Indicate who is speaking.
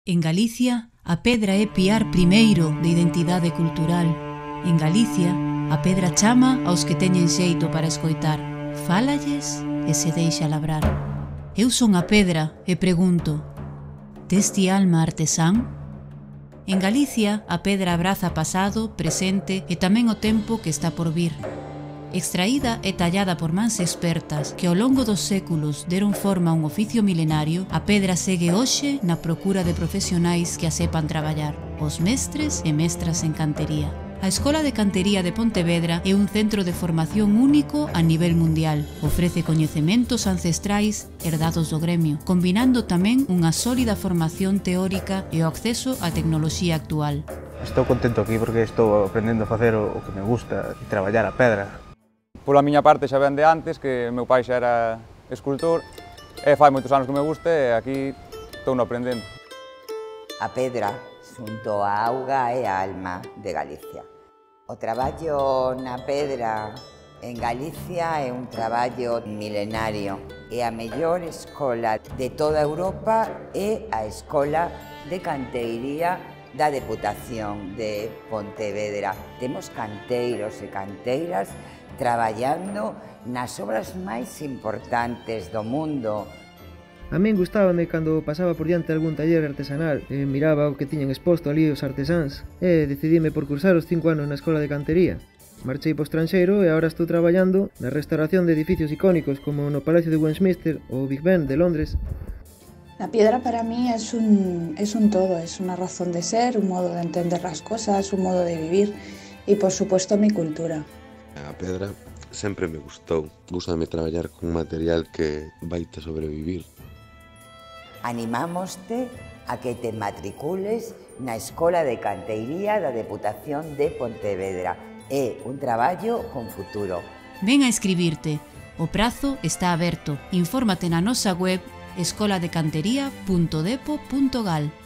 Speaker 1: En Galicia, a pedra é piar primeiro de identidade cultural. En Galicia, a pedra chama aos que teñen xeito para escoitar. Fálalles e se deixa labrar. Eu son a pedra e pregunto: tes ti alma artesán? En Galicia, a pedra abraza pasado, presente e tamén o tempo que está por vir. Extraída e tallada por mans expertas que ao longo dos séculos deron forma a un oficio milenario, a pedra segue hoxe na procura de profesionais que a sepan traballar, os mestres e mestras en cantería. A Escola de Cantería de Pontevedra é un centro de formación único a nivel mundial. Ofrece coñecementos ancestrais herdados do gremio, combinando tamén unha sólida formación teórica e o acceso á tecnoloxía actual.
Speaker 2: Estou contento aquí porque estou aprendendo a facer o que me gusta e traballar a pedra.
Speaker 3: Pola miña parte xa ven de antes, que meu pai xa era escultor, e fai moitos anos que me gusta e aquí estou aprendendo.
Speaker 4: A pedra xunto a auga e a alma de Galicia. O traballo na pedra en Galicia é un traballo milenario. É a mellor escola de toda Europa e a Escola de Canteiría da Deputación de Pontevedra. Temos canteiros e canteiras traballando nas obras máis importantes do mundo.
Speaker 5: A min gustábame cando pasaba por diante algún taller artesanal e miraba o que tiñan exposto ali os artesáns e decidime por cursar os 5 anos na Escola de Cantería. Marchei para o estranxeiro e agora estou traballando na restauración de edificios icónicos como no Palacio de Westminster ou Big Ben de Londres.
Speaker 6: La piedra para mí es un todo, es una razón de ser, un modo de entender las cosas, un modo de vivir y por supuesto mi cultura.
Speaker 7: A pedra sempre me gustou. Gústame traballar con material que vaite sobrevivir.
Speaker 4: Animámoste a que te matricules na Escola de Canteiría da Deputación de Pontevedra. É un traballo con futuro.
Speaker 1: Ven a escribirte. O prazo está aberto. Infórmate na nosa web escoladecantería.depo.gal.